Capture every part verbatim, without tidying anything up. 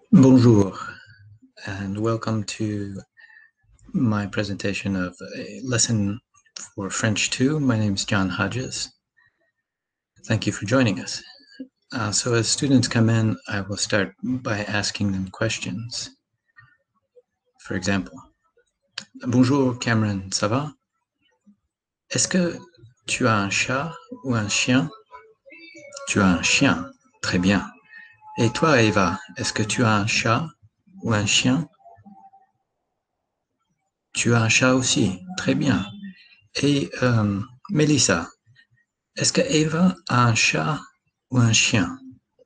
Bonjour, and welcome to my presentation of a lesson for French two. My name is John Hodges. Thank you for joining us. Uh, so as students come in, I will start by asking them questions. For example, bonjour Cameron, ça va? Est-ce que tu as un chat ou un chien? Tu as un chien, très bien. Et toi, Eva, est-ce que tu as un chat ou un chien? Tu as un chat aussi, très bien. Et euh, Mélissa, est-ce que Eva a un chat ou un chien?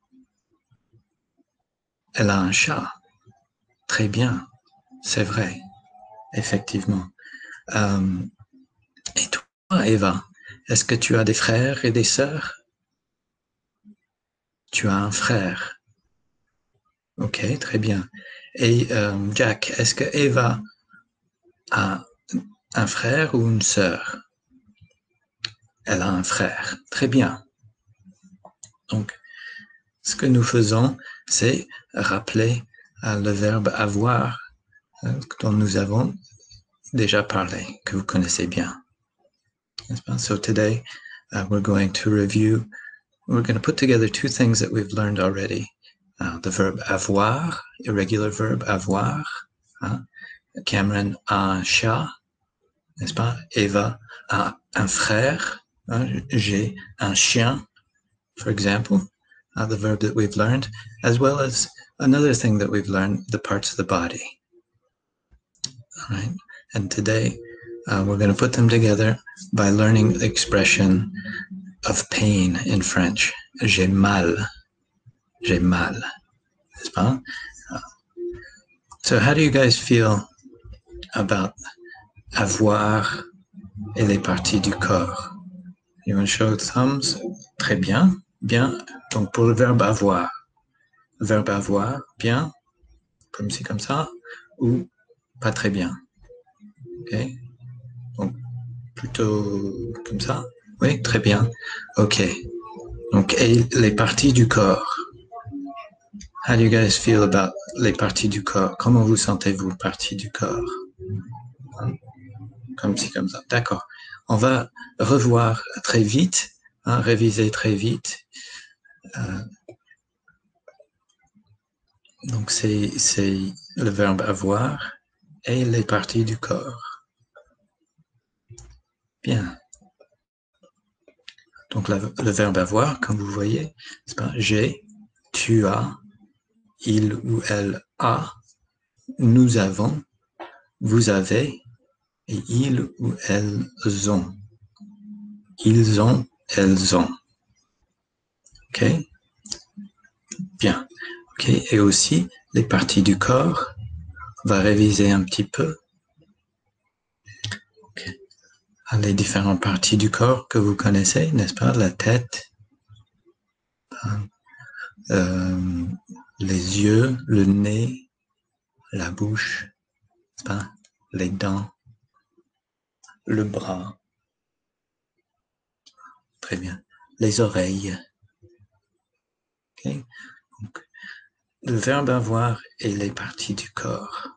Elle a un chat. Très bien. C'est vrai. Effectivement. Euh, et toi, Eva, est-ce que tu as des frères et des sœurs? Tu as un frère. Ok, très bien. Et euh, Jack, est-ce que Eva a un frère ou une sœur? Elle a un frère. Très bien. Donc, ce que nous faisons, c'est rappeler euh, le verbe avoir euh, dont nous avons déjà parlé, que vous connaissez bien. So today uh, we're going to review, we're going to put together two things that we've learned already. Uh, the verb avoir, irregular verb avoir. Hein? Cameron a un chat, n'est-ce pas? Eva a un frère. Hein? J'ai un chien, for example. Uh, the verb that we've learned, as well as another thing that we've learned, the parts of the body. All right. And today uh, we're going to put them together by learning the expression of pain in French. J'ai mal. J'ai mal. N'est-ce pas? Uh, so how do you guys feel about avoir et les parties du corps? You want to show thumbs? Très bien. Bien. Donc pour le verbe avoir. Le verbe avoir, bien. Comme ci, comme ça. Ou pas très bien. Ok? Donc plutôt comme ça. Oui, très bien. Ok. Donc, et les parties du corps. How do you guys feel about les parties du corps? Comment vous sentez-vous, parties du corps? Comme ci, comme ça. D'accord. On va revoir très vite, hein, réviser très vite. Euh, donc, c'est, c'est le verbe avoir et les parties du corps. Bien. Donc, la, le verbe avoir, comme vous voyez, c'est pas j'ai, tu as, il ou elle a, nous avons, vous avez, et ils ou elles ont. Ils ont, elles ont. OK? Bien. OK. Et aussi, les parties du corps, on va réviser un petit peu. OK. Les différentes parties du corps que vous connaissez, n'est-ce pas? La tête, euh, les yeux, le nez, la bouche, n'est-ce pas? Les dents, le bras. Très bien. Les oreilles. OK? Donc, le verbe avoir et les parties du corps.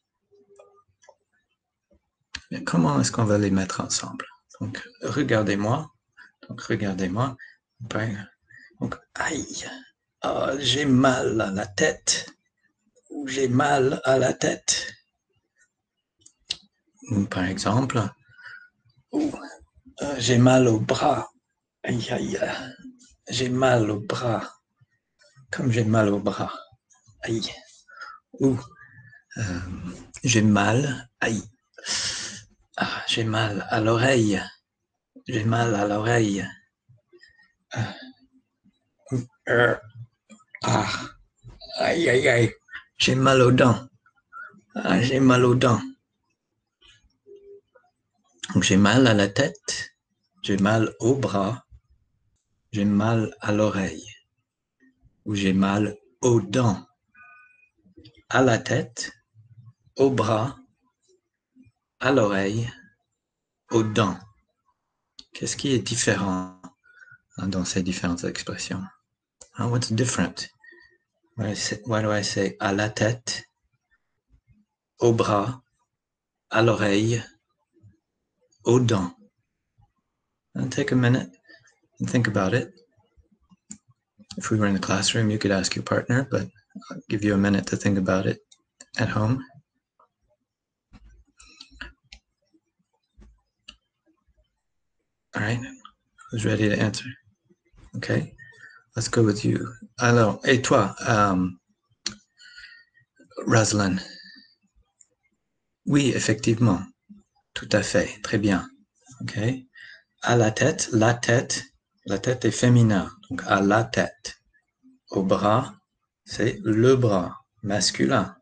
Mais comment est-ce qu'on va les mettre ensemble? Donc, regardez-moi. Donc, regardez-moi. Donc, aïe, oh, j'ai mal à la tête. Ou j'ai mal à la tête. Ou par exemple, ou, euh, j'ai mal au bras. Aïe, aïe, j'ai mal au bras. Comme j'ai mal au bras. Aïe. Ou, euh, j'ai mal, aïe. Ah, j'ai mal à l'oreille. J'ai mal à l'oreille. Euh, ah, aïe, aïe, aïe. J'ai mal aux dents. Ah, j'ai mal aux dents. Donc, j'ai mal à la tête. J'ai mal au bras. J'ai mal à l'oreille. Ou j'ai mal aux dents. À la tête, au bras, à l'oreille, aux dents. Qu'est-ce qui est différent dans ces différentes expressions? What's different What, I say, what do I say? À la tête, au bras, à l'oreille, aux dents. And take a minute and think about it. If we were in the classroom, you could ask your partner, but I'll give you a minute to think about it at home. All right, who's ready to answer? Okay, let's go with you. Alors, et toi, um, Rosalind? Oui, effectivement, tout à fait, très bien. Ok, à la tête, la tête, la tête est féminin, donc à la tête. Au bras, c'est le bras, masculin.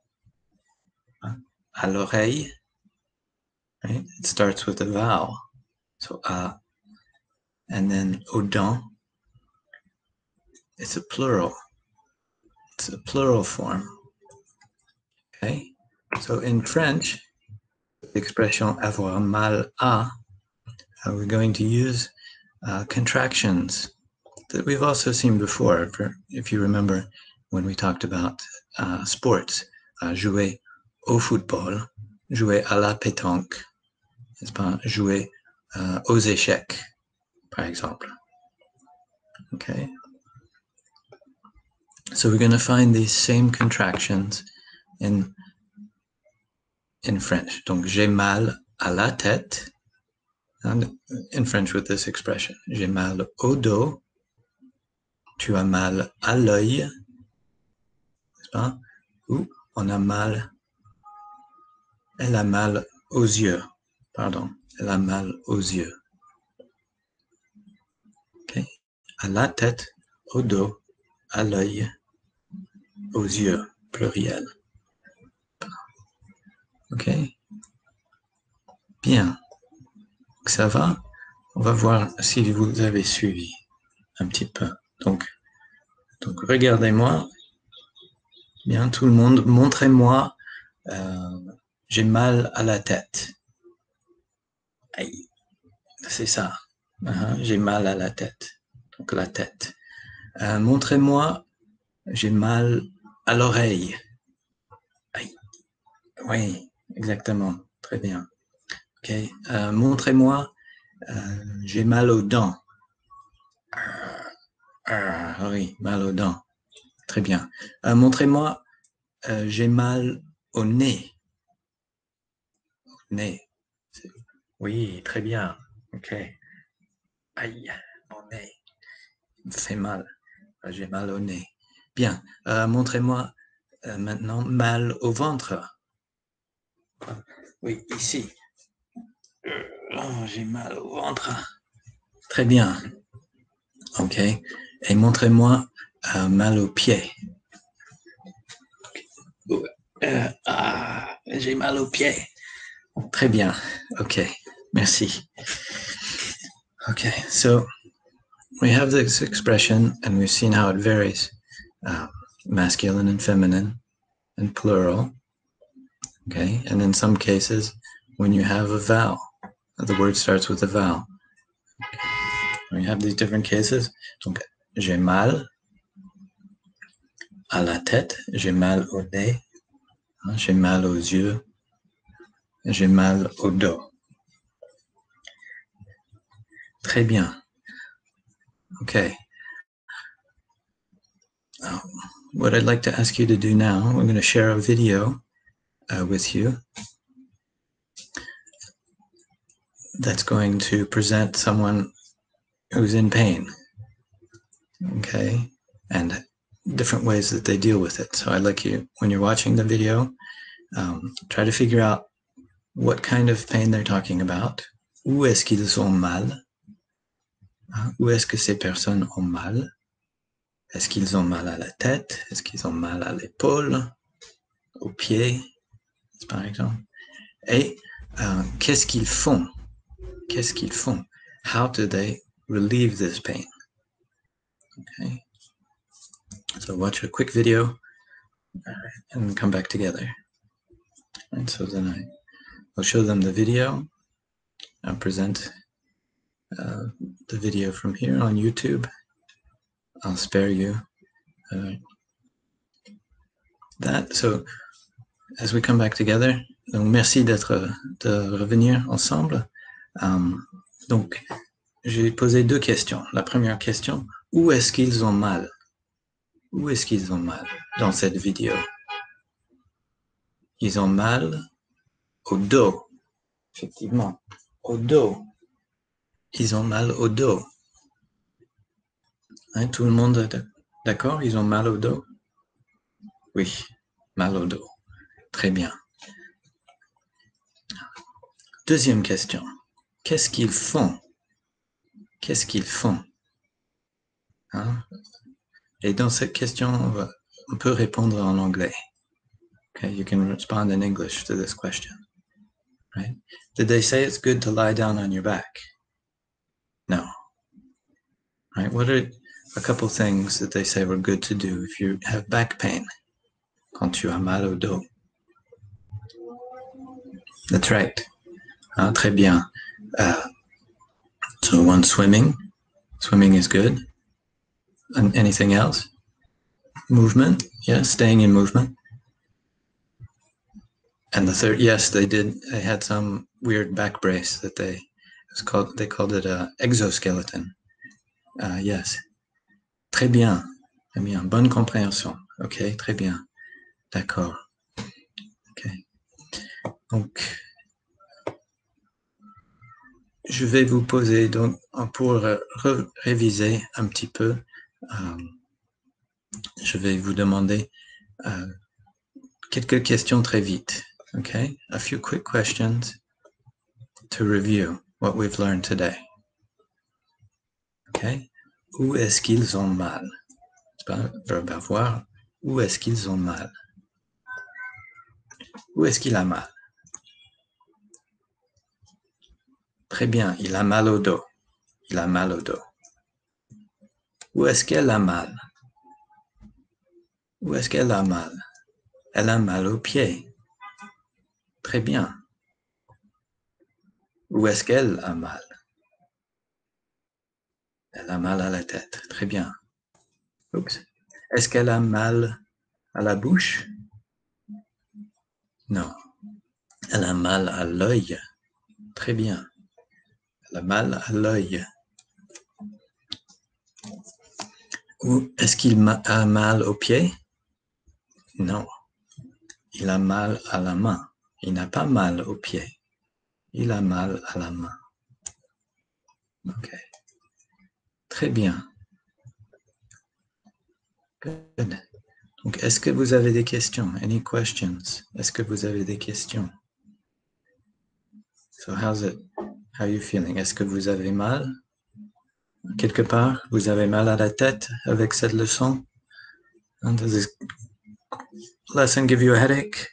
À l'oreille, right? It starts with a vowel, so a. And then aux dents, it's a plural. It's a plural form. Okay, so in French, the expression avoir mal à, uh, we're going to use uh, contractions that we've also seen before, for, if you remember when we talked about uh, sports, uh, jouer au football, jouer à la pétanque, n'est-ce pas, jouer uh, aux échecs, par exemple. Okay. So we're going to find these same contractions in, in French. Donc, j'ai mal à la tête, and in French with this expression. J'ai mal au dos, tu as mal à l'œil, n'est-ce pas? Ou on a mal, elle a mal aux yeux. Pardon, elle a mal aux yeux. Okay. À la tête, au dos, à l'œil, aux yeux, pluriel. Ok. Bien. Ça va? On va voir si vous avez suivi un petit peu. Donc, donc regardez-moi. Bien, tout le monde, montrez-moi. Euh, j'ai mal à la tête. Aïe, c'est ça. Uh-huh, j'ai mal à la tête. Donc la tête. Euh, montrez-moi, j'ai mal à l'oreille. Aïe. Oui, exactement. Très bien. Ok. Euh, montrez-moi, euh, j'ai mal aux dents. Ah, oui, mal aux dents. Très bien. Euh, montrez-moi, euh, j'ai mal au nez. Au nez. Oui, très bien. Ok. Aïe, mon nez. Il me fait mal. J'ai mal au nez. Bien. Euh, montrez-moi euh, maintenant mal au ventre. Oui, ici. Oh, j'ai mal au ventre. Très bien. Ok. Et montrez-moi euh, mal aux pieds. Euh, ah, j'ai mal aux pieds. Très bien. Ok. Merci. Okay, so we have this expression, and we've seen how it varies, uh, masculine and feminine and plural. Okay, and in some cases, when you have a vowel, the word starts with a vowel. Okay. We have these different cases. Donc, j'ai mal à la tête, j'ai mal au nez, j'ai mal aux yeux, j'ai mal au dos. Très bien. Okay. Uh, what I'd like to ask you to do now, we're going to share a video uh, with you that's going to present someone who's in pain, okay, and different ways that they deal with it. So I'd like you, when you're watching the video, um, try to figure out what kind of pain they're talking about. Où est-ce qu'ils ont mal? Où est-ce que ces personnes ont mal? Est-ce qu'ils ont mal à la tête? Est-ce qu'ils ont mal à l'épaule? Aux pieds, par exemple? Et euh, qu'est-ce qu'ils font? Qu'est-ce qu'ils font? How do they relieve this pain? Okay. So watch a quick video and come back together. And so then I will show them the video. I'll present uh, the video from here on YouTube. I'll spare you uh, that. So, as we come back together, donc merci d'être, de revenir ensemble. Um, donc, j'ai posé deux questions. La première question, où est-ce qu'ils ont mal? Où est-ce qu'ils ont mal dans cette vidéo? Ils ont mal au dos, effectivement, au dos. Ils ont mal au dos. Hein, tout le monde est d'accord? Ils ont mal au dos? Oui, mal au dos. Très bien. Deuxième question. Qu'est-ce qu'ils font? Qu'est-ce qu'ils font? Hein? Et dans cette question, on, va, on peut répondre en anglais. Okay, you can respond in English to this question. Right? Did they say it's good to lie down on your back? No. Right? What are a couple things that they say were good to do if you have back pain? Quand tu as mal au dos. That's right. Ah, très bien. Uh, so one, swimming. Swimming is good. And anything else? Movement. Yeah, staying in movement. And the third, yes, they did. They had some weird back brace that they it was called. They called it a exoskeleton. Uh, yes. Très bien. Très bien. Bonne compréhension. Ok, très bien. D'accord. Ok. Donc, je vais vous poser, donc, pour re réviser un petit peu, euh, je vais vous demander euh, quelques questions très vite. Okay? A few quick questions to review what we've learned today. Okay? Où est-ce qu'ils ont mal? C'est pas un verbe avoir. Où est-ce qu'ils ont mal? Où est-ce qu'il a mal? Très bien, il a mal au dos. Il a mal au dos. Où est-ce qu'elle a mal? Où est-ce qu'elle a mal? Elle a mal aux pieds. Très bien. Où est-ce qu'elle a mal? Elle a mal à la tête. Très bien. Oups. Est-ce qu'elle a mal à la bouche? Non. Elle a mal à l'œil. Très bien. Elle a mal à l'œil. Ou est-ce qu'il a mal aux pieds? Non. Il a mal à la main. Il n'a pas mal aux pieds. Il a mal à la main. Ok. Très bien. Good. Donc, est-ce que vous avez des questions? Any questions? Est-ce que vous avez des questions? So, how's it? How are you feeling? Est-ce que vous avez mal? Quelque part, vous avez mal à la tête avec cette leçon? And does this lesson give you a headache?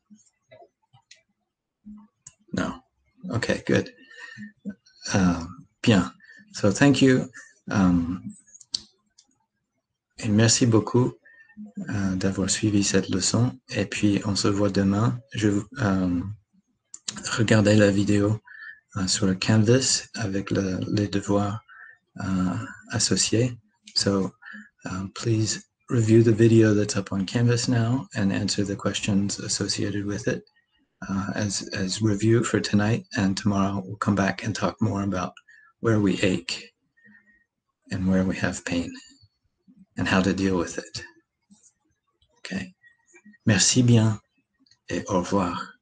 No. Okay, good. Uh, bien. So, thank you. Um, et merci beaucoup uh, d'avoir suivi cette leçon. Et puis, on se voit demain. Je um, regardez la vidéo uh, sur le Canvas avec le, les devoirs uh, associés. So, uh, please review the video that's up on Canvas now and answer the questions associated with it uh, as, as review for tonight. And tomorrow we'll come back and talk more about where we ache and where we have pain and how to deal with it. Okay. Merci bien et au revoir.